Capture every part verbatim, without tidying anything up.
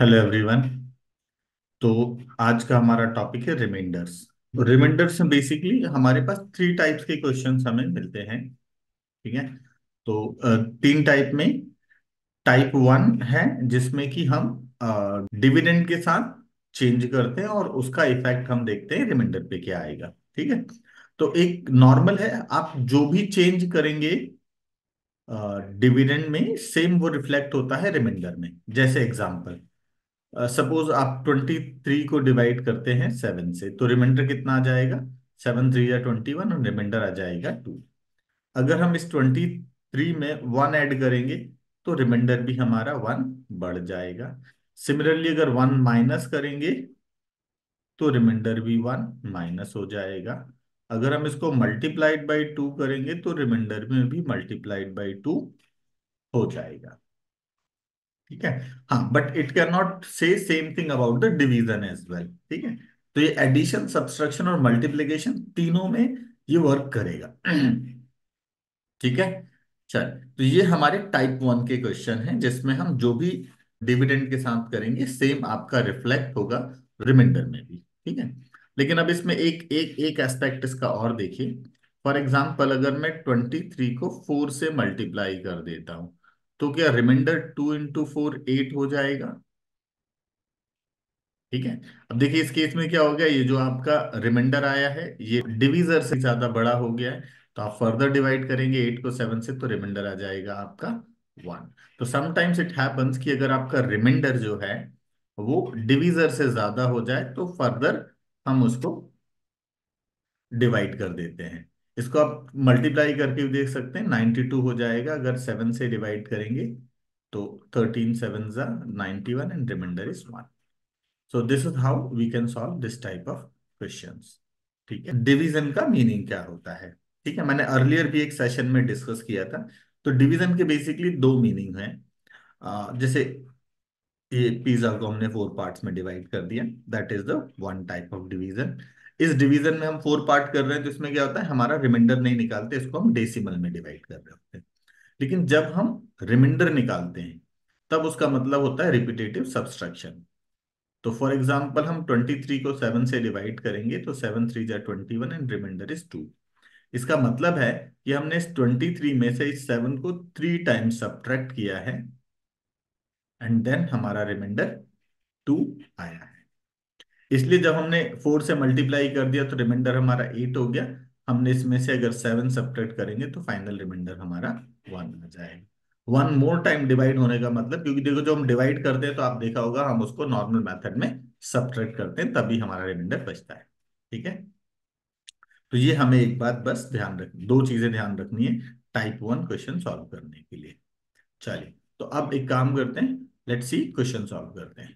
Hello everyone. तो आज का हमारा टॉपिक है रिमाइंडर्स। रिमाइंडर्स में बेसिकली हमारे पास थ्री टाइप्स के क्वेश्चंस हमें मिलते हैं। ठीक है। तो अ, तीन टाइप में टाइप वन है जिसमें कि हम डिविडेंड के साथ चेंज करते हैं और उसका इफेक्ट हम देखते हैं रिमाइंडर पे क्या आएगा। ठीक है। तो एक नॉर्मल है, आप जो भी चेंज करेंगे डिविडेंड में सेम वो रिफ्लेक्ट होता है रिमाइंडर में। जैसे एग्जांपल, सपोज आप ट्वेंटी थ्री को डिवाइड करते हैं सेवन से, तो रिमाइंडर कितना आ जाएगा? सेवन थ्री या ट्वेंटी वन, और रिमाइंडर आ जाएगा टू। अगर हम इस ट्वेंटी थ्री में वन ऐड करेंगे तो रिमाइंडर भी हमारा वन बढ़ जाएगा। सिमिलरली अगर वन माइनस करेंगे तो रिमाइंडर भी वन माइनस हो जाएगा। अगर हम इसको मल्टीप्लाइड बाई टू करेंगे तो रिमाइंडर में भी मल्टीप्लाइड बाई टू हो जाएगा। ठीक है। हाँ, but it can not say same thing about the division as well. ठीक है। तो ये एडिशन, सब्सट्रैक्शन और मल्टीप्लिकेशन तीनों में ये वर्क करेगा। ठीक है। चल, तो ये हमारे टाइप वन के क्वेश्चन हैं जिसमें हम जो भी डिविडेंड के साथ करेंगे सेम आपका रिफ्लेक्ट होगा रिमाइंडर में भी। ठीक है। लेकिन अब इसमें एक एक एक एस्पेक्ट इसका और देखिए। फॉर एग्जाम्पल, अगर मैं ट्वेंटी थ्री को फोर से मल्टीप्लाई कर देता हूं तो क्या reminder two into four eight हो जाएगा? ठीक है। अब देखिए इस केस में क्या हो गया, ये जो आपका रिमाइंडर आया है ये डिवीजर से ज्यादा बड़ा हो गया है। तो आप फर्दर डिवाइड करेंगे एट को सेवन से तो रिमाइंडर आ जाएगा आपका वन। तो समटाइम्स इट हैपेंस कि अगर आपका रिमाइंडर जो है वो डिवीजर से ज्यादा हो जाए तो फर्दर हम उसको डिवाइड कर देते हैं। इसको आप मल्टीप्लाई करके भी देख सकते हैं, नाइन्टी टू हो जाएगा अगर सेवन से डिवाइड करेंगे तो थर्टीन सेवन जा ninety one and reminder is one. So this is how we can solve this type of questions. ठीक है। डिवीजन का मीनिंग क्या होता है? ठीक है, मैंने अर्लियर भी एक सेशन में डिस्कस किया था। तो डिवीजन के बेसिकली दो मीनिंग है। जैसे ये पिज्जा को हमने फोर पार्ट्स में डिवाइड कर दिया, that is the one type of division. इस डिवीजन में हम फोर पार्ट कर रहे हैं तो इसमें क्या होता है, हमारा रिमाइंडर नहीं निकालते, इसको हम डेसिमल में डिवाइड कर रहे होते हैं। लेकिन जब हम रिमाइंडर निकालते हैं तब उसका मतलब होता है रिपीटेटिव सब्सट्रैक्शन। तो फॉर एग्जाम्पल हम ट्वेंटी थ्री को सेवन से डिवाइड करेंगे तो सेवन थ्री जा twenty one and reminder is two. इसका मतलब है कि हमने इस ट्वेंटी थ्री में से इस सेवन को थ्री टाइम्स सब्ट्रैक्ट किया है एंड देन हमारा रिमाइंडर टू आया है। इसलिए जब हमने फोर से मल्टीप्लाई कर दिया तो रिमाइंडर हमारा एट हो गया। हमने इसमें से अगर सेवन सब्ट्रैक्ट करेंगे तो फाइनल रिमाइंडर हमारा वन आ जाएगा। वन मोर टाइम डिवाइड होने का मतलब, क्योंकि देखो जो हम डिवाइड करते हैं तो आप देखा होगा हम उसको नॉर्मल मेथड में सब्ट्रैक्ट करते हैं तभी हमारा रिमाइंडर बचता है। ठीक है। तो ये हमें एक बात बस ध्यान रख, दो चीजें ध्यान रखनी है टाइप वन क्वेश्चन सॉल्व करने के लिए। चलिए, तो अब एक काम करते हैं, लेट्स सी क्वेश्चन सॉल्व करते हैं।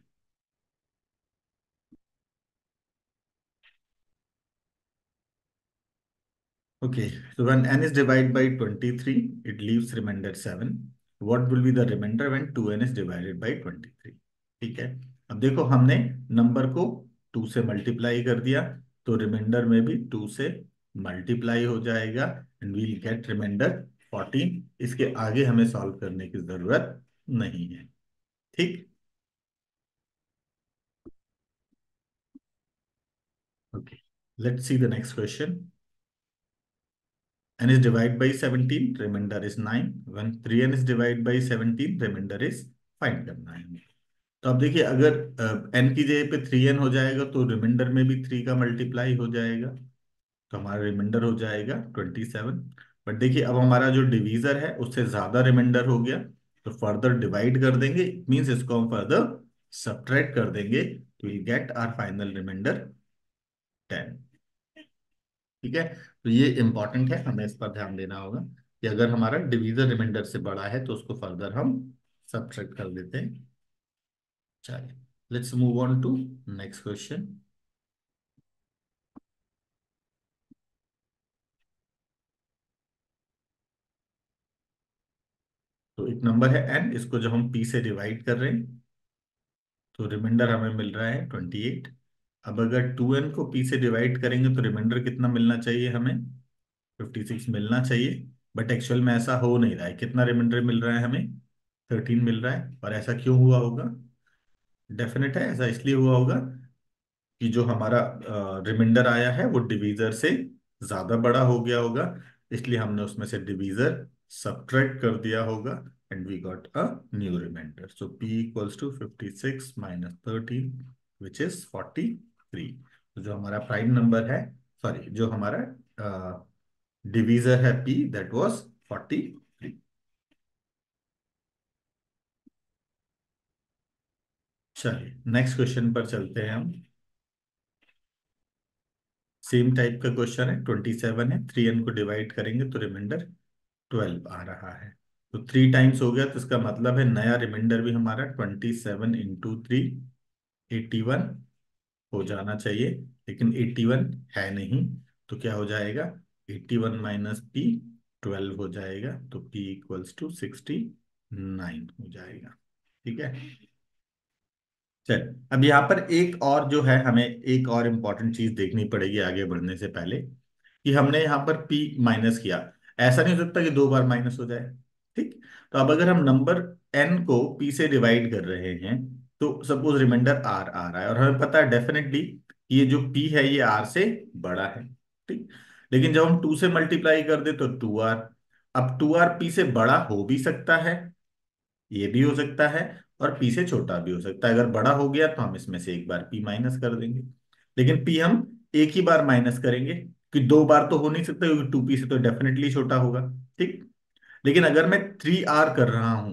Okay, so when n is divided by twenty-three, it leaves remainder seven. What will be the remainder when two n is divided by twenty-three? ठीक है। अब देखो हमने नंबर को टू से मल्टीप्लाई कर दिया तो रिमाइंडर में भी टू से मल्टीप्लाई हो जाएगा and we'll get reminder fourteen. इसके आगे हमें सॉल्व करने की जरूरत नहीं है। ठीक। Okay, let's see the next question. n is divided by seventeen, remainder is nine. When three n is divided by seventeen, remainder is find करना है हमें। तो अब देखिए अगर n की जगह पे थ्री एन हो जाएगा तो रिमाइंडर में भी थ्री का मल्टीप्लाई हो जाएगा तो हमारा रिमाइंडर हो जाएगा ट्वेंटी सेवन। बट देखिए अब हमारा जो डिवीजर है उससे ज्यादा रिमाइंडर हो गया तो फर्दर डिवाइड कर देंगे, मींस इसको हम फर्दर सब्ट्रैक्ट कर देंगे तो will get our final reminder ten. ठीक है। तो ये इंपॉर्टेंट है, हमें इस पर ध्यान देना होगा कि अगर हमारा डिवीजर रिमाइंडर से बड़ा है तो उसको फर्दर हम सब्ट्रैक्ट कर देते हैं। चलिए, let's move on to next question. तो एक नंबर है एन, इसको जब हम पी से डिवाइड कर रहे हैं तो रिमाइंडर हमें मिल रहा है ट्वेंटी एट। अब अगर टू एन को पी से डिवाइड करेंगे तो रिमाइंडर कितना मिलना चाहिए हमें? फिफ्टी सिक्स मिलना चाहिए। बट एक्चुअल में ऐसा हो नहीं रहा है। कितना रिमाइंडर मिल रहा है हमें? थर्टीन मिल रहा है। और ऐसा क्यों हुआ होगा? डेफिनेट है, ऐसा इसलिए हुआ होगा कि जो हमारा रिमाइंडर आया है वो डिवीजर से ज्यादा बड़ा हो गया होगा, इसलिए हमने उसमें से डिवीजर सब्ट्रैक्ट कर दिया होगा, and we got a new reminder. So P equals to fifty six minus thirteen which is forty three. तो जो हमारा प्राइम नंबर है, सॉरी जो हमारा डिवीजर है P, that was forty three. चलिए नेक्स्ट क्वेश्चन पर चलते हैं हम। सेम टाइप का क्वेश्चन है, ट्वेंटी सेवन है, थ्री एन को डिवाइड करेंगे तो रिमाइंडर ट्वेल्व आ रहा है। तो थ्री टाइम्स हो गया, तो इसका मतलब है नया रिमाइंडर भी हमारा twenty seven into three eighty one हो जाना चाहिए, लेकिन एटी वन है नहीं। तो क्या हो जाएगा, eighty one minus P twelve हो जाएगा, तो P equals to sixty nine हो जाएगा। ठीक है। चल, अब यहाँ पर एक और जो है, हमें एक और इम्पोर्टेंट चीज देखनी पड़ेगी आगे बढ़ने से पहले, कि हमने यहाँ पर p माइनस किया, ऐसा नहीं हो सकता कि दो बार माइनस हो जाए। ठीक। तो अब अगर हम नंबर n को p से डिवाइड कर रहे हैं, तो सपोज रिमाइंडर r आ रहा है और हमें पता है डेफिनेटली ये जो p है ये r से बड़ा है। ठीक। लेकिन जब हम टू से मल्टीप्लाई कर दे तो टू आर, अब टू आर p से बड़ा हो भी सकता है, ये भी हो सकता है, और पी से छोटा भी हो सकता है। अगर बड़ा हो गया तो हम इसमें से एक बार पी माइनस कर देंगे, लेकिन पी हम एक ही बार माइनस करेंगे, कि दो बार तो हो नहीं सकता क्योंकि टू पी से तो डेफिनेटली छोटा होगा। ठीक। लेकिन अगर मैं थ्री आर कर रहा हूं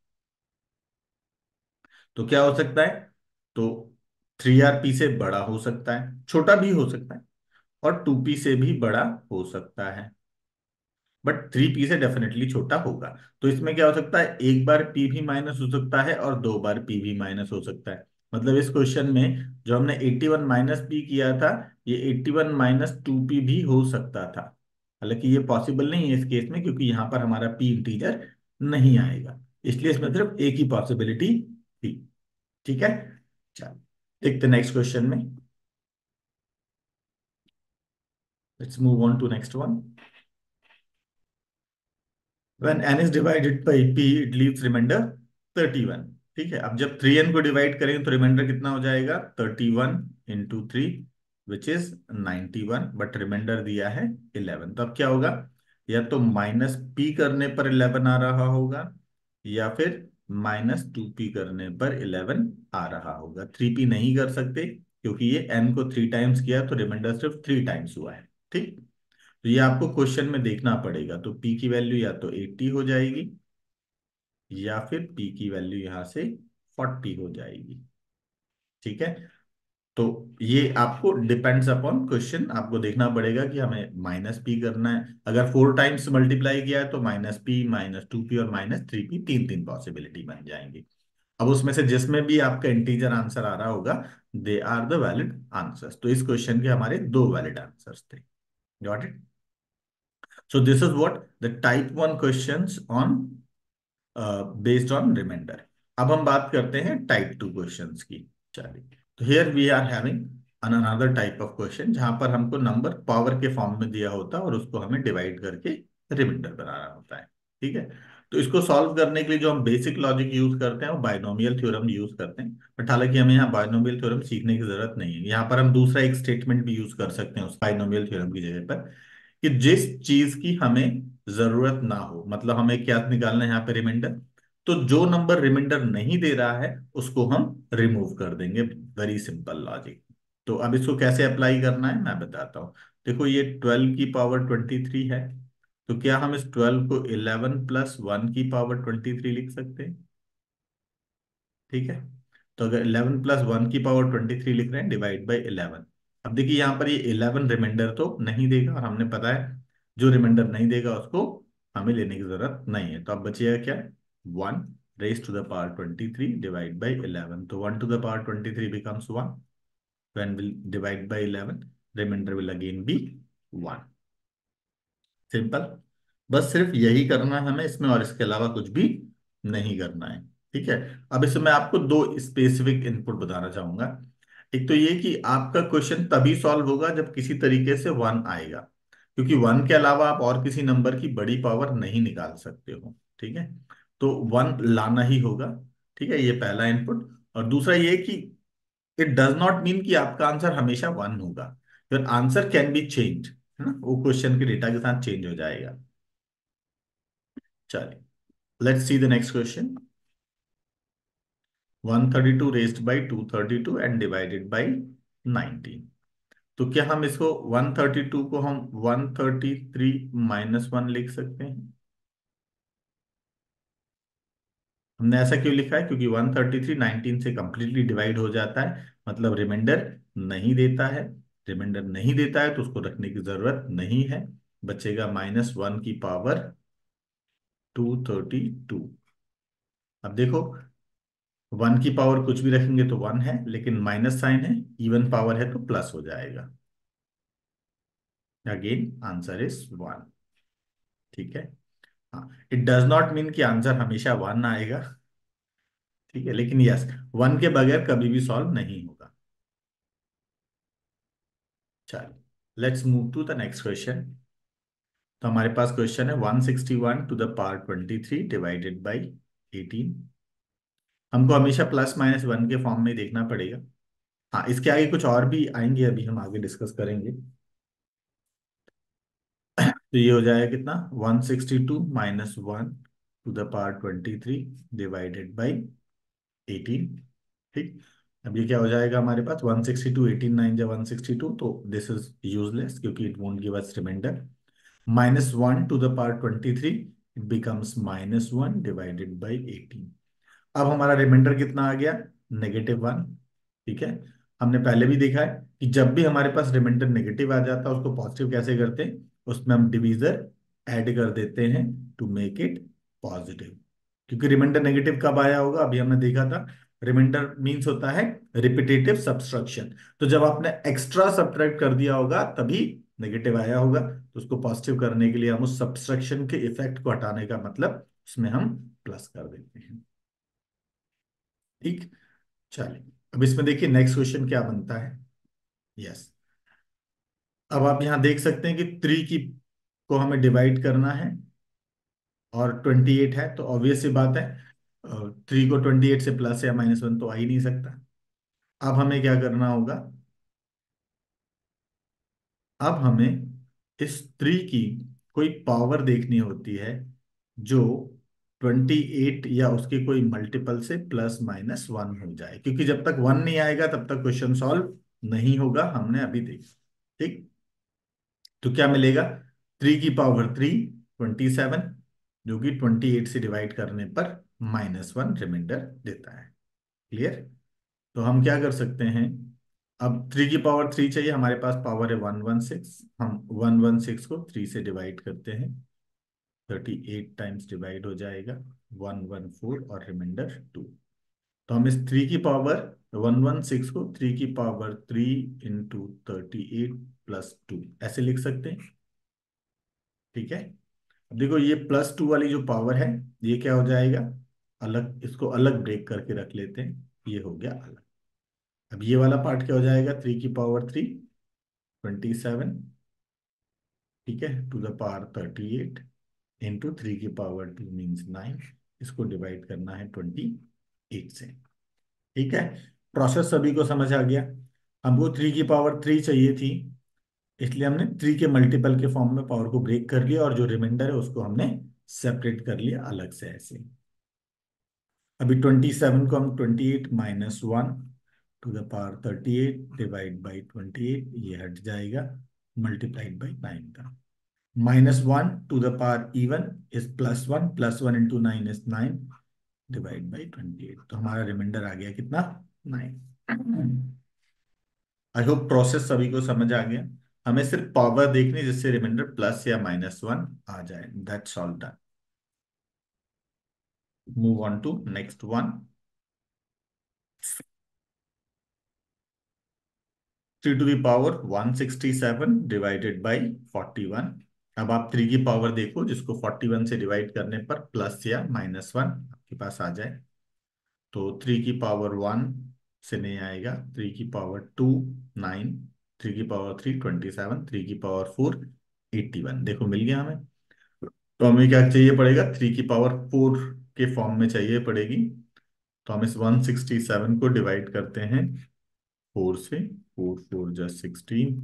तो क्या हो सकता है, तो थ्री आर पी से बड़ा हो सकता है, छोटा भी हो सकता है, और टू पी से भी बड़ा हो सकता है, बट थ्री पी से डेफिनेटली छोटा होगा। तो इसमें क्या हो सकता है, एक बार पी भी माइनस हो सकता है और दो बार पी भी माइनस हो सकता है। मतलब इस क्वेश्चन में जो हमने एटी वन माइनस पी किया था, ये eighty one minus two P भी हो सकता था। हालांकि ये पॉसिबल नहीं है इस केस में, क्योंकि यहाँ पर हमारा पी इंटीजर नहीं आएगा, इसलिए इसमें सिर्फ एक ही पॉसिबिलिटी थी। ठीक है। चलो देखते नेक्स्ट क्वेश्चन में। Let's move on to next one. when n is divided by p it leaves remainder thirty one. ठीक है, अब जब थ्री एन को डिवाइड करेंगे तो रिमाइंडर कितना हो जाएगा, thirty one into three which is ninety one, but reminder दिया है इलेवन। तो अब क्या होगा, या तो माइनस पी करने पर इलेवन आ रहा होगा, या फिर माइनस टू पी करने पर इलेवन आ रहा होगा। थ्री पी नहीं कर सकते क्योंकि ये एन को थ्री टाइम्स किया, तो रिमाइंडर सिर्फ थ्री टाइम्स हुआ है। ठीक। तो ये आपको क्वेश्चन में देखना पड़ेगा, तो p की वैल्यू या तो एटी हो जाएगी, या फिर p की वैल्यू यहां से फोर्टी हो जाएगी। ठीक है। तो ये आपको डिपेंड्स अपॉन क्वेश्चन, आपको देखना पड़ेगा कि हमें माइनस पी करना है। अगर फोर टाइम्स मल्टीप्लाई किया है तो minus p, minus two p और माइनस थ्री पी, तीन तीन पॉसिबिलिटी बन जाएंगी। अब उसमें से जिसमें भी आपका इंटीजर आंसर आ रहा होगा, they are the valid answers. तो इस क्वेश्चन के हमारे दो वैलिड आंसर्स थे। Got it. So this is what the type one questions on uh, based on remainder. अब हम बात करते हैं टाइप टू क्वेश्चंस की। चलिए, तो here we are having another type of question जहां पर हमको नंबर पावर के फॉर्म में दिया होता है और उसको हमें डिवाइड करके रिमाइंडर बनाना होता है। ठीक है। तो इसको सॉल्व करने के लिए जो हम बेसिक लॉजिक यूज करते हैं वो बाइनोमियल थ्योरम यूज करते हैं, बट हालांकि हमें यहाँ बाइनोमियल थ्योरम सीखने की जरूरत नहीं है। यहाँ पर हम दूसरा एक स्टेटमेंट भी यूज कर सकते हैं उस बाइनोमियल थ्योरम की जगह पर, कि जिस चीज की हमें जरूरत ना हो, मतलब हमें क्या निकालना है यहाँ पे, रिमाइंडर। तो जो नंबर रिमाइंडर नहीं दे रहा है उसको हम रिमूव कर देंगे। Very simple logic. तो अब इसको कैसे अप्लाई करना है मैं बताता हूँ। देखो ये ट्वेल्व की पावर ट्वेंटी थ्री है, तो क्या हम इस ट्वेल्व को इलेवन प्लस वन की पावर ट्वेंटी थ्री लिख सकते हैं। ठीक है। तो अगर इलेवन प्लस वन की पावर ट्वेंटी थ्री लिख रहे हैं, डिवाइड बाई इलेवन। अब देखिए यहाँ पर ये इलेवन रिमाइंडर तो नहीं देगा, और हमने पता है जो रिमाइंडर नहीं देगा उसको हमें लेने की जरूरत नहीं है। तो अब बचेगा क्या, one raise to the power twenty three divide by eleven. तो one to the power twenty three becomes one, when we'll divide by eleven, remainder will again be one. Simple. बस सिर्फ यही करना है हमें इसमें, और इसके अलावा कुछ भी नहीं करना है। ठीक है। अब इसमें मैं आपको दो स्पेसिफिक इनपुट बताना चाहूंगा। एक तो ये कि आपका क्वेश्चन तभी सॉल्व होगा जब किसी तरीके से वन आएगा, क्योंकि वन के अलावा आप और किसी नंबर की बड़ी पावर नहीं निकाल सकते हो। ठीक है। तो वन लाना ही होगा। ठीक है, ये पहला इनपुट। और दूसरा ये कि इट डज नॉट मीन कि आपका आंसर हमेशा वन होगा। Your answer can be change, है ना, वो क्वेश्चन के डेटा के साथ चेंज हो जाएगा। चलिए, let's see the next question. One thirty two raised by two thirty two and divided by nineteen. तो क्या हम इसको वन थर्टी टू को हम one thirty three minus one लिख सकते हैं? हमने ऐसा क्यों लिखा है? क्योंकि वन थर्टी थ्री नाइनटीन से कंप्लीटली डिवाइड हो जाता है, मतलब रिमाइंडर नहीं देता है। रिमाइंडर नहीं देता है तो उसको रखने की जरूरत नहीं है। बचेगा माइनस वन की पावर टू थर्टी टू। अब देखो, वन की पावर कुछ भी रखेंगे तो वन है, लेकिन माइनस साइन है, इवन पावर है तो प्लस हो जाएगा। Again answer is one. ठीक है। हाँ, इट डज नॉट मीन कि आंसर हमेशा वन आएगा। ठीक है, लेकिन यस, वन के बगैर कभी भी सॉल्व नहीं होगा। चलिए, let's move to the next question. तो हमारे पास क्वेश्चन है one sixty one to the power twenty three divided by eighteen. हमको हमेशा प्लस माइनस वन के फॉर्म में देखना पड़ेगा। हाँ, इसके आगे कुछ और भी आएंगे, अभी हम आगे डिस्कस करेंगे। तो ये हो जाएगा कितना, one sixty two minus one to the power twenty three divided by eighteen. ठीक। अब ये क्या हो जाएगा हमारे पास, one sixty two, eighteen nine जा वन सिक्सटी टू, तो दिस इज यूजलेस क्योंकि it won't give us reminder. Minus one to the power twenty three, it becomes minus one divided by eighteen. अब हमारा रिमाइंडर कितना आ गया, negative one. ठीक है। हमने पहले भी देखा है कि जब भी हमारे पास रिमाइंडर नेगेटिव आ जाता है उसको पॉजिटिव कैसे करते हैं, उसमें हम डिवीजर ऐड कर देते हैं टू मेक इट पॉजिटिव। क्योंकि रिमाइंडर नेगेटिव कब आया होगा, अभी हमने देखा था, रिमाइंडर मींस होता है रिपीटेटिव सब्सट्रैक्शन। तो जब आपने एक्स्ट्रा सब्ट्रैक्ट कर दिया होगा तभी नेगेटिव आया होगा। तो उसको पॉजिटिव करने के लिए हम उस सब्सट्रैक्शन के इफेक्ट को हटाने का मतलब उसमें हम प्लस कर देते हैं। ठीक। चलिए, अब इसमें देखिए नेक्स्ट क्वेश्चन क्या बनता है। यस, अब आप यहां देख सकते हैं कि थ्री की को हमें डिवाइड करना है और ट्वेंटी एट है, तो ऑब्वियस सी बात है, थ्री को ट्वेंटी एट से प्लस या माइनस वन तो आ ही नहीं सकता। अब हमें क्या करना होगा, अब हमें इस थ्री की कोई पावर देखनी होती है जो ट्वेंटी एट या उसके कोई मल्टीपल से प्लस माइनस वन हो जाए, क्योंकि जब तक वन नहीं आएगा तब तक क्वेश्चन सॉल्व नहीं होगा, हमने अभी देखा। ठीक। तो क्या मिलेगा, थ्री की पावर थ्री, ट्वेंटी सेवन, जो कि ट्वेंटी एट से डिवाइड करने पर माइनस वन रिमाइंडर देता है। क्लियर। तो हम क्या कर सकते हैं, अब थ्री की पावर थ्री चाहिए, हमारे पास पावर है वन वन सिक्स, हम वन वन सिक्स को थ्री से डिवाइड करते हैं, थर्टी एट टाइम्स डिवाइड हो जाएगा, वन वन फोर, और रिमाइंडर टू। तो हम इस थ्री की पावर वन वन सिक्स को थ्री की power three into thirty eight plus two ऐसे लिख सकते हैं। ठीक है। अब देखो, ये प्लस टू वाली जो पावर है, ये क्या हो जाएगा, अलग, इसको अलग ब्रेक करके रख लेते हैं, ये हो गया अलग। अब ये वाला पार्ट क्या हो जाएगा, थ्री की पावर थ्री, ट्वेंटी सेवन, ठीक है, to the power thirty eight into three की पावर टू मीन्स नाइन, इसको डिवाइड करना है ट्वेंटी एट से। ठीक है। प्रोसेस सभी को समझ आ गया। हमको थ्री की पावर थ्री चाहिए थी, इसलिए हमने थ्री के मल्टीपल के फॉर्म में पावर को ब्रेक कर लिया, और जो रिमाइंडर है उसको हमने सेपरेट कर लिया अलग से ऐसे। अभी ट्वेंटी सेवन को हम twenty eight minus one to the power thirty eight divide by twenty eight, ये हट जाएगा, मल्टीप्लाइड बाई नाइन का। Minus one to the power even is plus one, plus one into nine is nine, divide by twenty eight, तो हमारा reminder आ गया कितना, nine. I hope process सभी को समझ आ गया। हमें सिर्फ पावर देखनी है जिससे रिमाइंडर प्लस या माइनस वन आ जाए, that's all done. Move on to next one. Three to the power one sixty seven divided by forty one. अब आप थ्री की पावर देखो जिसको फोर्टी वन से डिवाइड करने पर प्लस या माइनस वन आपके पास आ जाए। तो थ्री की पावर वन से नहीं आएगा, थ्री की पावर टू, नाइन, थ्री की power three, twenty seven, three की पावर फोर, एट्टी वन। देखो मिल गया हमें। तो हमें क्या चाहिए पड़ेगा, थ्री की पावर फोर के फॉर्म में चाहिए पड़ेगी, तो हम इस वन सिक्सटी सेवन को डिवाइड करते हैं फोर से। फोर फोर जा सिक्सटीन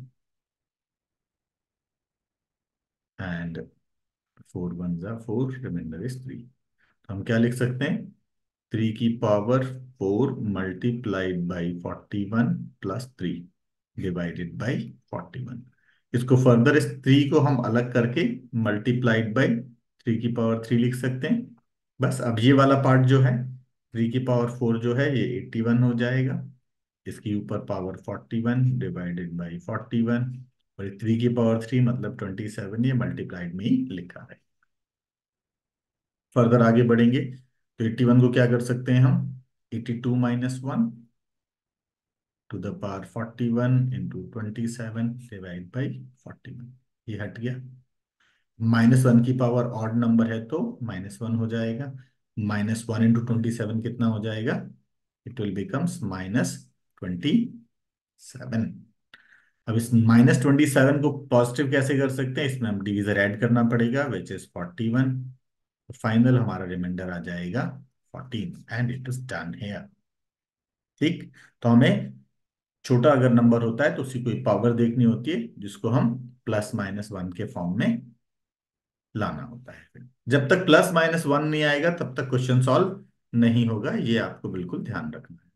एंड फोर वन जा फोर, रिमाइंडर इज थ्री। तो हम क्या लिख सकते हैं, थ्री की power four multiplied by forty one plus three divided by forty one. इसको फर्दर इस थ्री को हम अलग करके मल्टीप्लाइड बाई थ्री की पावर थ्री लिख सकते हैं। बस अब ये वाला पार्ट जो है, थ्री की पावर फोर जो है ये एट्टी वन हो जाएगा, इसके ऊपर power forty one divided by forty one, और थ्री की पावर थ्री मतलब ट्वेंटी सेवन, ये मल्टीप्लाइड में ही लिखा है। फर्दर आगे बढ़ेंगे तो एट्टी वन को क्या कर सकते हैं हम, eighty two minus one to the power forty one into twenty seven divide by forty one, ये हट गया। माइनस वन की पावर ऑड नंबर है तो माइनस वन हो जाएगा, minus one into twenty seven कितना हो जाएगा, it will becomes minus twenty seven. अब इस माइनस ट्वेंटी सेवन को पॉजिटिव कैसे कर सकते हैं, इसमें हम डिवीजर ऐड करना पड़ेगा which is forty one. Final हमारा रिमाइंडर आ जाएगा fourteen and it is done here. ठीक, तो हमें छोटा अगर नंबर होता है तो उसकी कोई पावर देखनी होती है जिसको हम प्लस माइनस वन के फॉर्म में लाना होता है। जब तक प्लस माइनस वन नहीं आएगा तब तक क्वेश्चन सॉल्व नहीं होगा, ये आपको बिल्कुल ध्यान रखना है।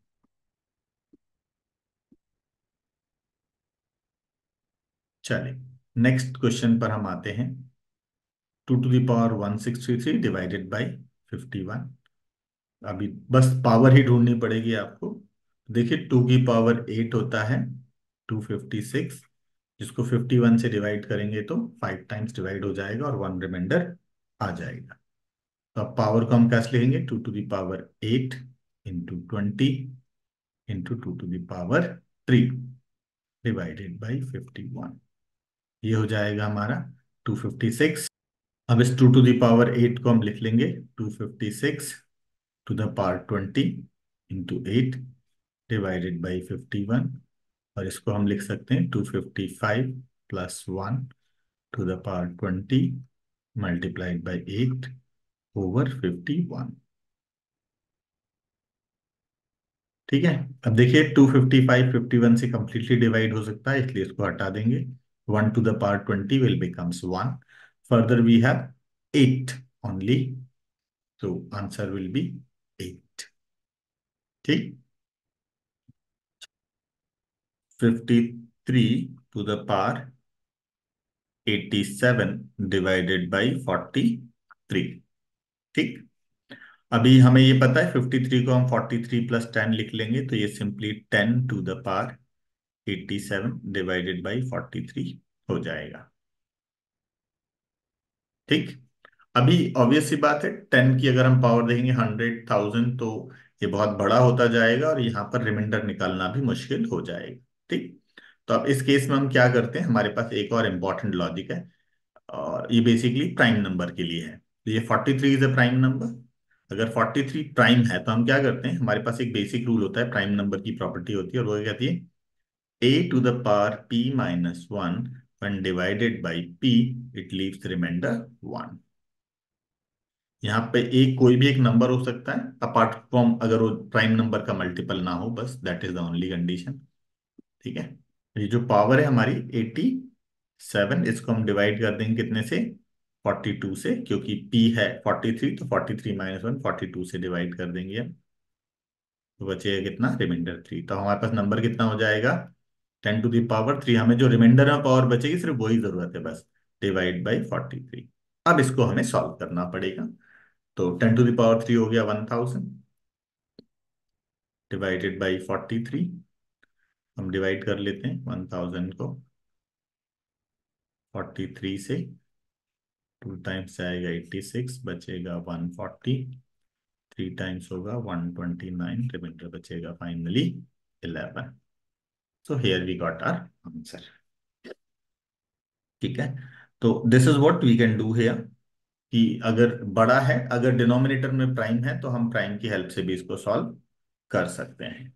चलिए नेक्स्ट क्वेश्चन पर हम आते हैं। Two to the power one sixty three divided by fifty one. अभी बस पावर ही ढूंढनी पड़ेगी आपको। देखिए टू की पावर एट होता है टू फिफ्टी सिक्स, जिसको फिफ्टी वन से डिवाइड करेंगे तो फाइव टाइम्स डिवाइड हो जाएगा और वन रिमाइंडर आ जाएगा। तो अब पावर को हम कैसे लिखेंगे, two to the power eight into twenty into two to the power three divided by fifty one, ये हो जाएगा हमारा टू फिफ्टी सिक्स। अब इस टू टू दावर एट को हम लिख लेंगे two fifty six to the power twenty into eight divided by fifty one, और इसको हम लिख सकते हैं two fifty five plus one to the power twenty multiplied by eight over fifty one. ठीक है, अब देखिए two fifty five fifty one से कंप्लीटली डिवाइड हो सकता है, इसलिए इसको हटा देंगे। One to the power twenty will becomes one, further we have eight only, so answer will be eight. ठीक, fifty three to the power eighty seven divided by forty three. ठीक, अभी हमें ये पता है फिफ्टी थ्री को हम forty three plus ten लिख लेंगे तो ये simply ten to the power eighty seven divided by forty three हो जाएगा। ठीक, अभी ऑब्वियस सी बात है टेन की अगर हम पावर देखेंगे हंड्रेड थाउजेंड तो ये बहुत बड़ा होता जाएगा और यहाँ पर रिमाइंडर निकालना भी मुश्किल हो जाएगा। ठीक, तो अब इस केस में हम क्या करते हैं, हमारे पास एक और इम्पॉर्टेंट लॉजिक है और ये बेसिकली प्राइम नंबर के लिए है। तो ये forty three is a prime number. अगर फोर्टी थ्री प्राइम है तो हम क्या करते हैं, हमारे पास एक बेसिक रूल होता है, प्राइम नंबर की प्रॉपर्टी होती है और वो क्या कहती है, a to the power p minus one when divided by p it leaves remainder one. यहाँ पे एक कोई भी एक नंबर हो सकता है अपार्ट फ्रॉम अगर वो प्राइम नंबर का मल्टीपल ना हो, बस that is the only condition. ठीक है, ये जो पावर है हमारी एटी सेवन, इसको हम डिवाइड कर देंगे कितने से, फोर्टी टू से, क्योंकि p है फोर्टी थ्री तो forty three minus one forty two से डिवाइड कर देंगे हम, तो बचेगा कितना, रिमाइंडर थ्री। तो हमारे पास नंबर कितना हो जाएगा, टेन टू दावर थ्री। हमें जो रिमाइंडर में पावर बचेगी सिर्फ वही जरूरत है बस, डिवाइड बाई फोर्टी थ्री। अब इसको हमें सॉल्व करना पड़ेगा। तो टेन टू दावर थ्री हो गया one thousand, divided by forty three. हम डिवाइड कर लेते हैं वन थाउजेंड को फोर्टी थ्री से, टू टाइम्स आएगा एट्टी सिक्स, बचेगा वन फोर्टी, थ्री टाइम्स होगा वन ट्वेंटी नाइन, रिमाइंडर बचेगा finally eleven. So here we got our answer. ठीक है, तो this is what we can do here, कि अगर बड़ा है, अगर डिनोमिनेटर में प्राइम है तो हम प्राइम की हेल्प से भी इसको सॉल्व कर सकते हैं।